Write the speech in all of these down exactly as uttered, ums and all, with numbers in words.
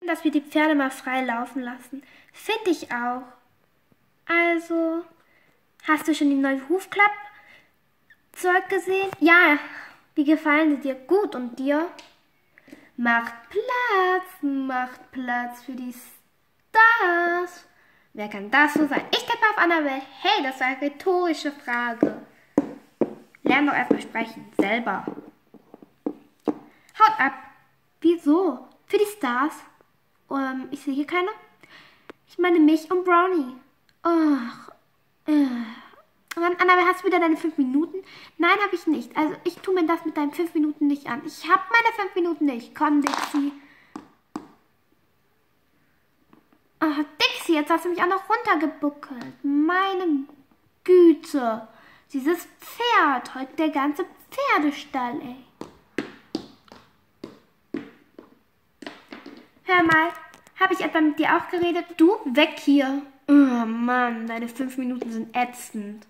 dass wir die Pferde mal frei laufen lassen. Finde ich auch. Also, hast du schon die neue Hufklapp-Zeug gesehen? Ja, wie gefallen sie dir? Gut, und dir? Macht Platz, macht Platz für die Stars. Wer kann das so sein? Ich tippe auf Annabelle. Hey, das war eine rhetorische Frage. Lern doch erstmal sprechen, selber. Haut ab. Wieso? Für die Stars? Ähm, ich sehe hier keine. Ich meine mich und Brownie. Ach, äh. Annabelle, hast du wieder deine fünf Minuten? Nein, habe ich nicht. Also ich tue mir das mit deinen fünf Minuten nicht an. Ich habe meine fünf Minuten nicht. Komm, Dixie. Ach, Dixie, jetzt hast du mich auch noch runtergebuckelt. Meine Güte. Dieses Pferd. Heute der ganze Pferdestall, ey. Hör mal, habe ich etwa mit dir auch geredet? Du, weg hier. Oh Mann, deine fünf Minuten sind ätzend.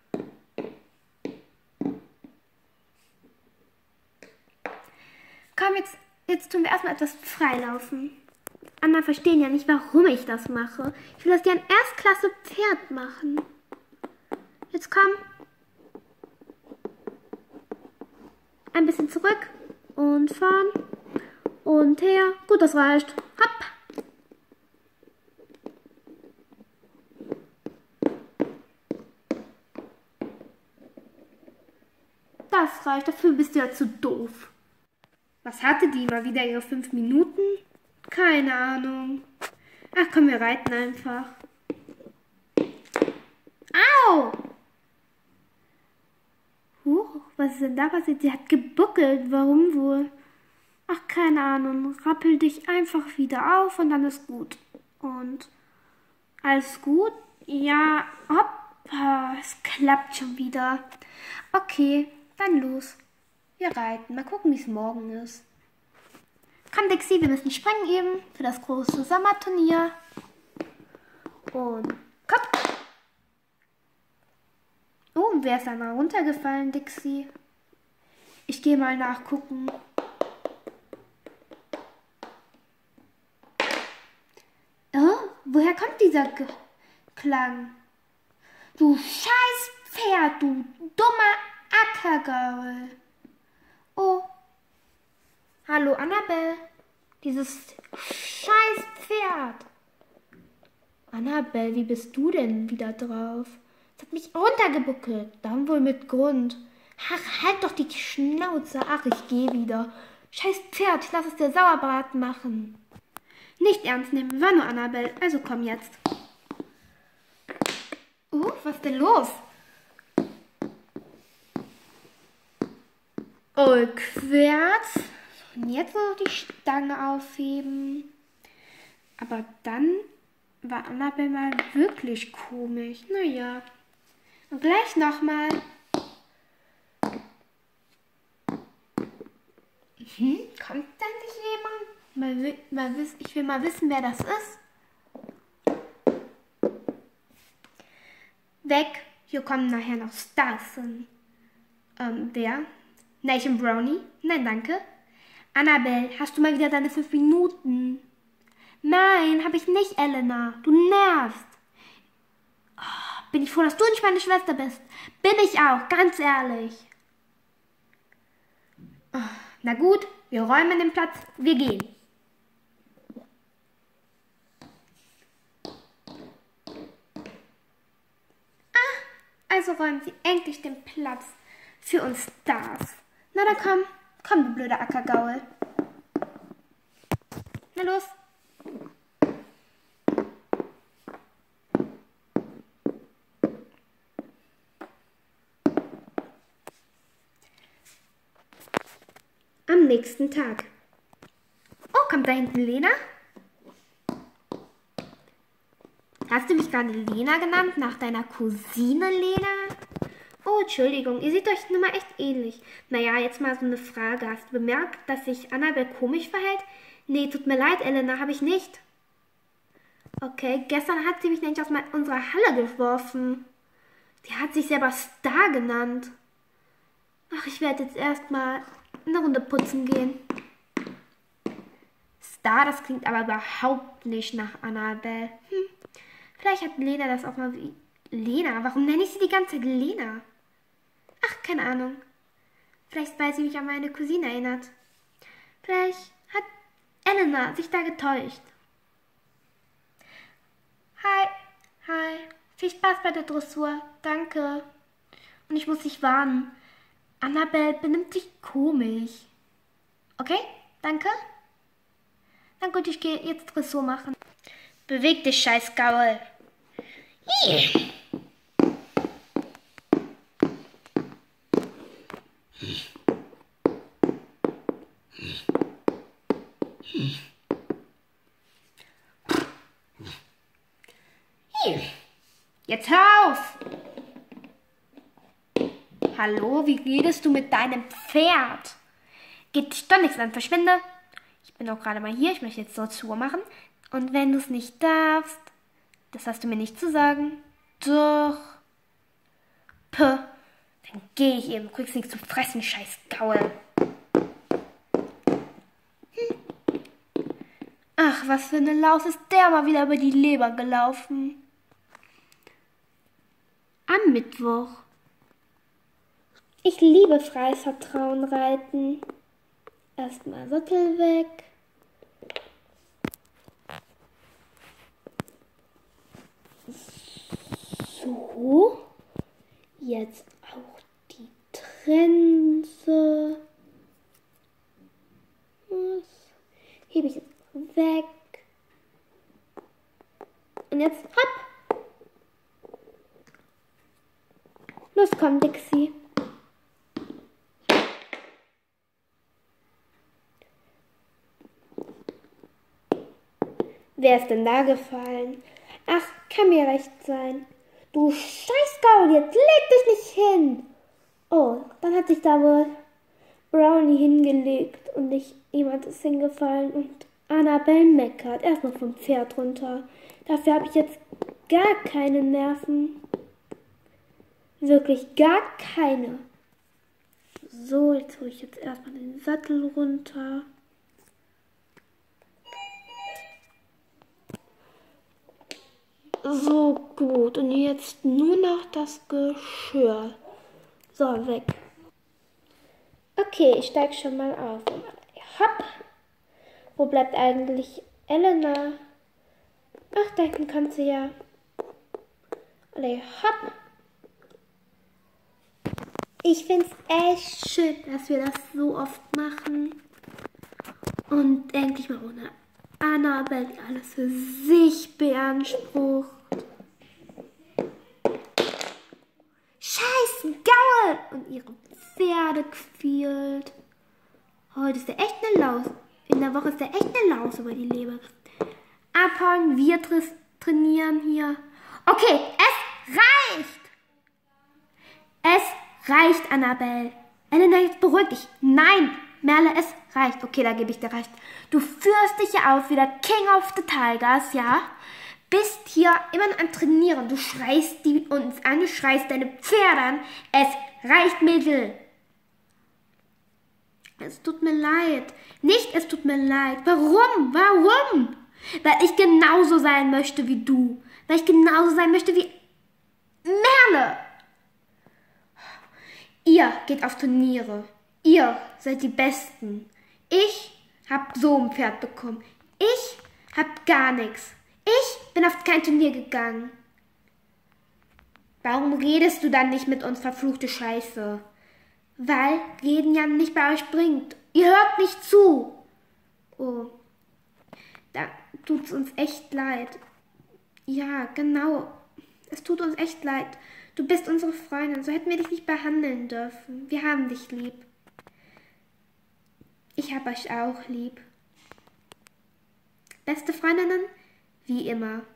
Komm, jetzt, jetzt tun wir erstmal etwas freilaufen. Anderen verstehen ja nicht, warum ich das mache. Ich will das dir ein Erstklasse-Pferd machen. Jetzt komm. Ein bisschen zurück und vorn und her. Gut, das reicht. Hopp. Das reicht, dafür bist du ja zu doof. Was hatte die mal wieder ihre fünf Minuten? Keine Ahnung. Ach komm, wir reiten einfach. Au! Huch, was ist denn da passiert? Sie hat gebuckelt. Warum wohl? Ach, keine Ahnung. Rappel dich einfach wieder auf und dann ist gut. Und alles gut? Ja, hoppa, es klappt schon wieder. Okay, dann los. Wir reiten. Mal gucken, wie es morgen ist. Komm, Dixie, wir müssen springen üben für das große Sommerturnier. Und komm. Oh, wer ist da mal runtergefallen, Dixie? Ich gehe mal nachgucken. Oh, woher kommt dieser G Klang? Du scheiß Pferd, du dummer Ackergaul. Oh, hallo Annabelle, dieses scheiß Pferd. Annabelle, wie bist du denn wieder drauf? Es hat mich runtergebuckelt, dann wohl mit Grund. Ach, halt doch die Schnauze. Ach, ich gehe wieder. Scheiß Pferd, ich lass es dir Sauerbraten machen. Nicht ernst nehmen, war nur Annabelle, also komm jetzt. Uh, was ist denn los? Rückwärts. Und jetzt noch die Stange aufheben. Aber dann war Annabelle mal wirklich komisch. Naja. Und gleich nochmal. Hm, kommt da nicht jemand? Mal, mal wiss, ich will mal wissen, wer das ist. Weg. Hier kommen nachher noch Stars. Ähm, wer? Nein, und Brownie? Nein, danke. Annabelle, hast du mal wieder deine fünf Minuten? Nein, habe ich nicht, Elena. Du nervst. Oh, bin ich froh, dass du nicht meine Schwester bist. Bin ich auch, ganz ehrlich. Oh, na gut, wir räumen den Platz, wir gehen. Ah, also räumen sie endlich den Platz für uns Stars. Na dann komm, komm du blöder Ackergaul. Na los. Am nächsten Tag. Oh, kommt da hinten Lena? Hast du mich gerade Lena genannt, nach deiner Cousine Lena? Oh, Entschuldigung, ihr seht euch nun mal echt ähnlich. Naja, jetzt mal so eine Frage. Hast du bemerkt, dass sich Annabelle komisch verhält? Nee, tut mir leid, Elena, habe ich nicht. Okay, gestern hat sie mich nämlich aus unserer Halle geworfen. Die hat sich selber Star genannt. Ach, ich werde jetzt erstmal eine Runde putzen gehen. Star, das klingt aber überhaupt nicht nach Annabelle. Hm. Vielleicht hat Lena das auch mal wie... Lena? Warum nenne ich sie die ganze Zeit Lena? Ach, keine Ahnung. Vielleicht, weil sie mich an meine Cousine erinnert. Vielleicht hat Elena sich da getäuscht. Hi, hi. Viel Spaß bei der Dressur. Danke. Und ich muss dich warnen. Annabelle benimmt sich komisch. Okay? Danke. Na gut, ich gehe jetzt Dressur machen. Beweg dich, scheiß Gaul. Hier. Hier. Jetzt hör auf. Hallo, wie redest du mit deinem Pferd? Geht dich doch nichts an, verschwinde. Ich bin auch gerade mal hier, ich möchte jetzt Dressur machen. Und wenn du es nicht darfst, das hast du mir nicht zu sagen. Doch. Puh, dann gehe ich eben, du kriegst nichts zu fressen, scheiß Gaul. Hm. Ach, was für eine Laus ist der mal wieder über die Leber gelaufen. Am Mittwoch. Ich liebe freies Vertrauen reiten. Erstmal Sattel weg. So. Jetzt auch die Trense. Das hebe ich jetzt weg. Und jetzt hopp. Los, komm, Dixie. Wer ist denn da gefallen? Ach, kann mir recht sein. Du Scheißgaul, jetzt leg dich nicht hin. Oh, dann hat sich da wohl Brownie hingelegt und nicht jemand ist hingefallen und Annabelle meckert. Erstmal vom Pferd runter. Dafür habe ich jetzt gar keine Nerven. Wirklich gar keine. So, jetzt hole ich jetzt erstmal den Sattel runter. So, gut. Und jetzt nur noch das Geschirr. So, weg. Okay, ich steige schon mal auf. Hopp. Wo bleibt eigentlich Elena? Ach, da hinten kommt sie ja. Alle, hopp. Ich finde es echt schön, dass wir das so oft machen. Und endlich mal ohne Annabelle, die alles für sich beansprucht. Scheiß Gaul! Und ihre Pferde quält. Heute ist der echt eine Laus. In der Woche ist der echt eine Laus über die Leber. Abhauen, wir tra trainieren hier. Okay, es reicht! Es reicht, Annabelle. Elena, jetzt beruhig dich. Nein, Merle, es reicht. Okay, da gebe ich dir recht. Du führst dich ja auf wie der King of the Tigers, ja? Bist hier immer noch am Trainieren. Du schreist die uns an, du schreist deine Pferde an. Es reicht, Mädel. Es tut mir leid. Nicht, es tut mir leid. Warum? Warum? Weil ich genauso sein möchte wie du. Weil ich genauso sein möchte wie Merle. Ihr geht auf Turniere. Ihr seid die Besten. Ich hab so ein Pferd bekommen. Ich hab gar nichts. Ich bin auf kein Turnier gegangen. Warum redest du dann nicht mit uns, verfluchte Scheiße? Weil Reden ja nicht bei euch bringt. Ihr hört nicht zu. Oh, da tut's uns echt leid. Ja, genau. Es tut uns echt leid. Du bist unsere Freundin. So hätten wir dich nicht behandeln dürfen. Wir haben dich lieb. Ich hab euch auch lieb. Beste Freundinnen? Wie immer.